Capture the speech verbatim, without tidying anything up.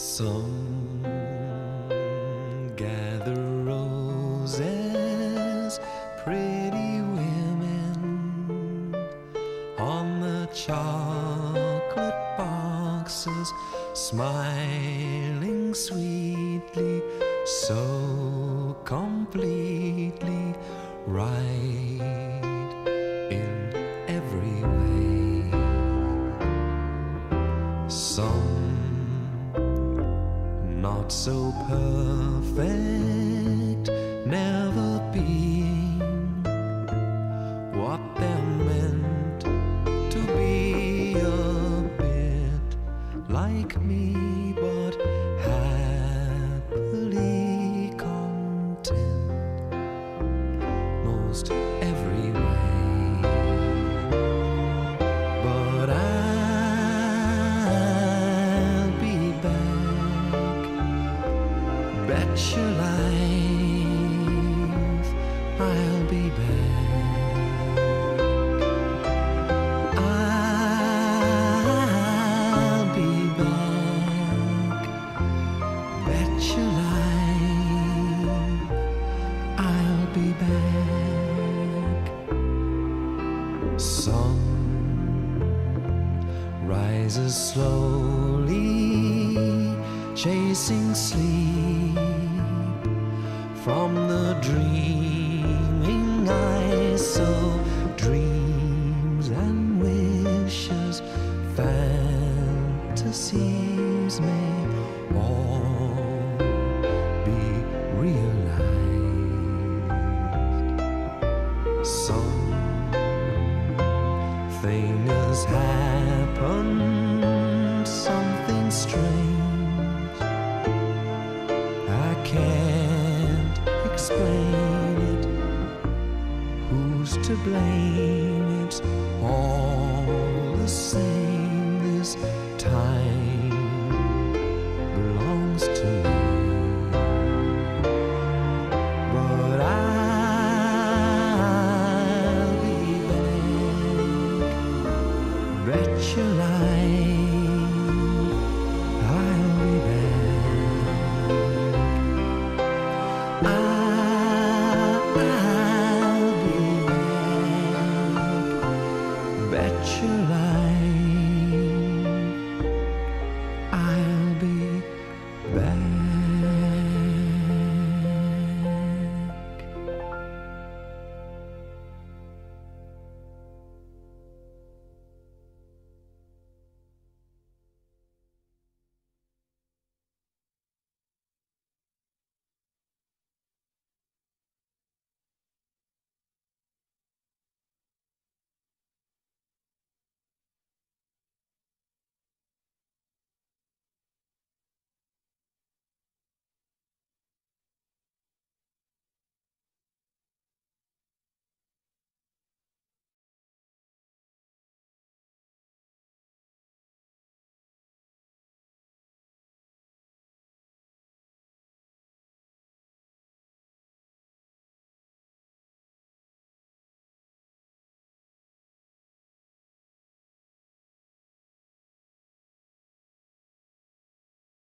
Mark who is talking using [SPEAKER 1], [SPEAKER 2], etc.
[SPEAKER 1] Some gather roses, pretty women on the chocolate boxes, smiling sweetly, so completely right in every way. Some not so perfect, never being what they're meant to be, a bit like me, but happily content most every way. But I'll be back, bet your life I'll be back. I'll be back, bet your life I'll be back. Sun rises slowly, chasing sleep from the dreaming eyes, so dreams and wishes, fantasies may all be realized. Something has happened, something strange. I can't explain it. Who's to blame? It's all the same. This time belongs to me.